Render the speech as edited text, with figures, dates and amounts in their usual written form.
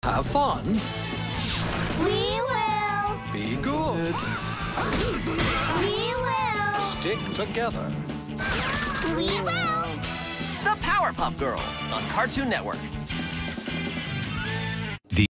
Have fun. We will. Be good. We will. Stick together. We will. The Powerpuff Girls on Cartoon Network.